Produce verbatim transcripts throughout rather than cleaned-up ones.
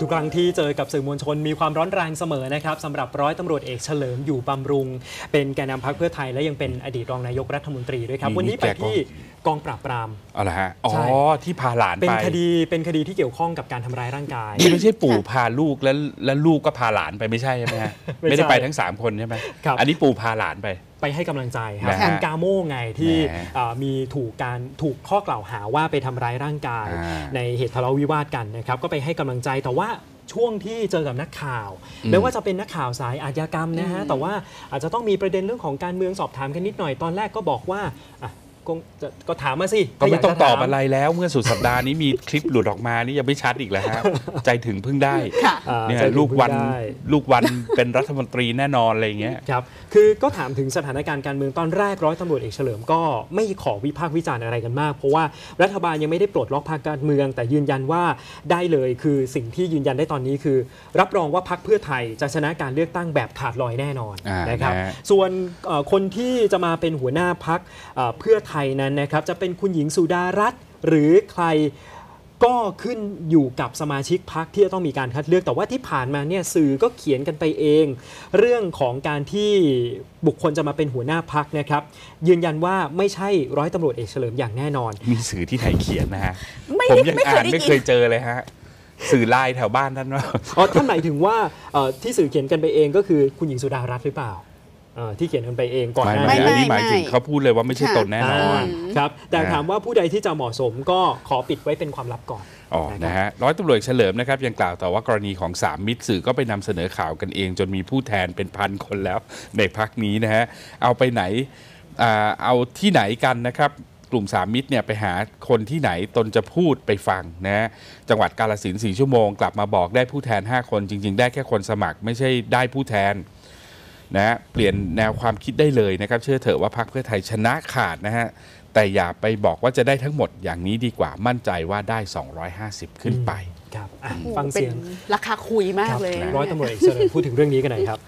ทุกครั้งที่เจอกับสื่อมวลชนมีความร้อนแรงเสมอนะครับสำหรับร้อยตำรวจเอกเฉลิมอยู่บำรุงเป็นแกนนำพรรคเพื่อไทยและยังเป็นอดีตรองนายกรัฐมนตรีด้วยครับวันนี้ไปที่กองปราบปรามอะไรฮะอ๋อที่พาหลานไปเป็นคดีเป็นคดีที่เกี่ยวข้องกับการทำร้ายร่างกายนี่ไม่ใช่ปู่พาลูกแล้วแล้วลูกก็พาหลานไปไม่ใช่ใช่ไหมฮะไม่ได้ไปทั้งสามคนใช่ไหมอันนี้ปู่พาหลานไปไปให้กำลังใจครับคุณกาโม่ไงที่มีถูกการถูกข้อกล่าวหาว่าไปทำร้ายร่างกายในเหตุทะเลาะวิวาทกันนะครับก็ไปให้กำลังใจแต่ว่าช่วงที่เจอกับนักข่าวไม่ว่าจะเป็นนักข่าวสายอาชญากรรมนะฮะแต่ว่าอาจจะต้องมีประเด็นเรื่องของการเมืองสอบถามกันนิดหน่อยตอนแรกก็บอกว่าก็ถามมาสิก็ไม่ต้องตอบอะไรแล้วเมื่อสุดสัปดาห์นี้มีคลิปหลุดออกมานี่ยังไม่ชัดอีกแล้วฮะใจถึงพึ่งได้เนี่ยลูกวันลูกวันเป็นรัฐมนตรีแน่นอนอะไรเงี้ยครับคือก็ถามถึงสถานการณ์การเมืองตอนแรกร้อยตำรวจเอกเฉลิมก็ไม่ขอวิพากษ์วิจารณ์อะไรกันมากเพราะว่ารัฐบาลยังไม่ได้ปลดล็อกพรรคการเมืองแต่ยืนยันว่าได้เลยคือสิ่งที่ยืนยันได้ตอนนี้คือรับรองว่าพรรคเพื่อไทยจะชนะการเลือกตั้งแบบขาดลอยแน่นอนนะครับส่วนคนที่จะมาเป็นหัวหน้าพรรคเพื่อไทยนั้นนะครับจะเป็นคุณหญิงสุดารัตน์หรือใครก็ขึ้นอยู่กับสมาชิกพรรคที่จะต้องมีการคัดเลือกแต่ว่าที่ผ่านมาเนี่ยสื่อก็เขียนกันไปเองเรื่องของการที่บุคคลจะมาเป็นหัวหน้าพรรคนะครับยืนยันว่าไม่ใช่ร้อยตำรวจเอกเฉลิมอย่างแน่นอนมีสื่อที่ไหนเขียนนะฮะผมยังอ่านไม่เคยเจอเลยฮะสื่อไลน์แถวบ้านท่านว่าอ๋อท่านหมายถึงว่าที่สื่อเขียนกันไปเองก็คือคุณหญิงสุดารัตน์หรือเปล่าที่เขียนกันไปเองก่อนหน้านี้อันนี้หมายถึงเขาพูดเลยว่าไม่ใช่ตนแน่นอนครับแต่ถามว่าผู้ใดที่จะเหมาะสมก็ขอปิดไว้เป็นความลับก่อนอ๋อนะฮะร้อยตำรวจเฉลิมนะครับยังกล่าวต่อว่ากรณีของสามมิตรสื่อก็ไปนำเสนอข่าวกันเองจนมีผู้แทนเป็นพันคนแล้วในพรรคนี้นะฮะเอาไปไหนเอาที่ไหนกันนะครับกลุ่มสามมิตรเนี่ยไปหาคนที่ไหนตนจะพูดไปฟังนะจังหวัดกาฬสินธุ์สี่ชั่วโมงกลับมาบอกได้ผู้แทนห้าคนจริงๆได้แค่คนสมัครไม่ใช่ได้ผู้แทนนะเปลี่ยนแนวความคิดได้เลยนะครับเชื่อเถอะว่าพรรคเพื่อไทยชนะขาดนะฮะแต่อย่าไปบอกว่าจะได้ทั้งหมดอย่างนี้ดีกว่ามั่นใจว่าได้สองร้อยห้าสิบขึ้นไปครับฟังเสียงราคาคุยมากเลยร้อยตำรวจเอกเฉลิมพูดถึงเรื่องนี้กันหน่อยครับ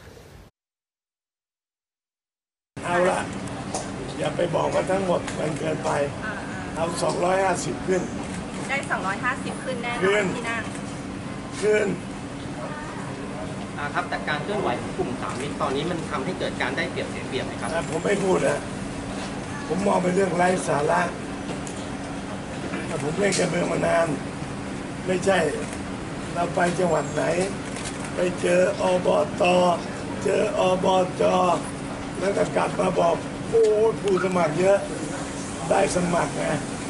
เอาละอย่าไปบอกว่าทั้งหมดมันเกินไปเอาสองร้อยห้าสิบขึ้นได้สองร้อยห้าสิบขึ้นแน่นอนที่นั่งขึ้นครับแต่การเคลื่อนไหวของกลุ่มสามมิตรตอนนี้มันทำให้เกิดการได้เปรียบเสียเปรียบไหมครับผมไม่พูดนะผมมองเป็นเรื่องไร้สาระผมเล่นการเมืองมานานไม่ใช่เราไปจังหวัดไหนไปเจออบต.เจออบจ.แล้วก็กลับมาบอกโอ้ผู้สมัครเยอะได้สมัครไง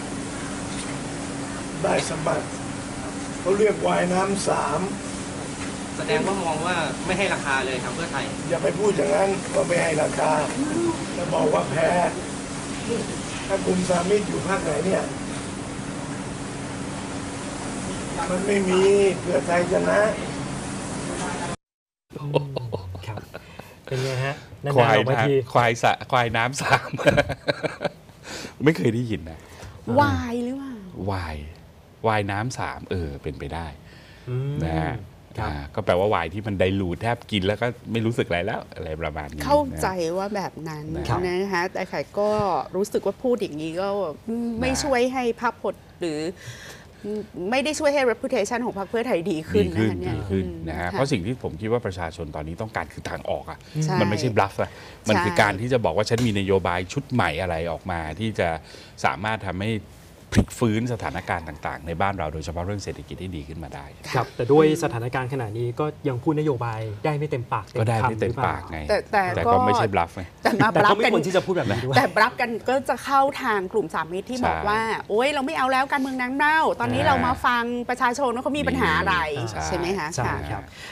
ได้สมัครเขาเรียกวายน้ำสามแสดงว่ามองว่าไม่ให้ราคาเลยครับเพื่อไทยอย่าไปพูดอย่างนั้นว่าไม่ให้ราคาจะบอกว่าแพ้ถ้ากลุ่มสามมิตรอยู่ภาคไหนเนี่ยมันไม่มีเพื่อไทยชนะครับเป็นไงฮะควายนะควายสะควายน้ำสามไม่เคยได้ยินนะวายหรือว่าวายวายน้ำสามเออเป็นไปได้นะฮะก็แปลว่าวายที่มันไดลูทแทบกินแล้วก็ไม่รู้สึกอะไรแล้วอะไรประมาณนี้เข้าใจว่าแบบนั้นนะคะแต่ใครก็รู้สึกว่าพูดอย่างนี้ก็ไม่ช่วยให้ภาพพจน์หรือไม่ได้ช่วยให้ reputation ของพรรคเพื่อไทยดีขึ้นนะดีขึ้นนะฮะเพราะสิ่งที่ผมคิดว่าประชาชนตอนนี้ต้องการคือทางออกอ่ะมันไม่ใช่บลัฟอ่ะมันคือการที่จะบอกว่าฉันมีนโยบายชุดใหม่อะไรออกมาที่จะสามารถทำให้พลิกฟื้นสถานการณ์ต่างๆในบ้านเราโดยเฉพาะเรื่องเศรษฐกิจให้ดีขึ้นมาได้ครับแต่ด้วยสถานการณ์ขณะนี้ก็ยังพูดนโยบายได้ไม่เต็มปากก็ได้ไม่เต็มปากไงแต่แต่ก็ไม่ใช่บลัฟไงแต่มาบลัฟกันที่จะพูดแบบนี้ด้วยแต่บลัฟกันก็จะเข้าทางกลุ่มสามมิตรที่บอกว่าโอ๊ยเราไม่เอาแล้วการเมืองน้ำเน่าตอนนี้เรามาฟังประชาชนว่าเขามีปัญหาอะไรใช่ไหมคะใช่ครับ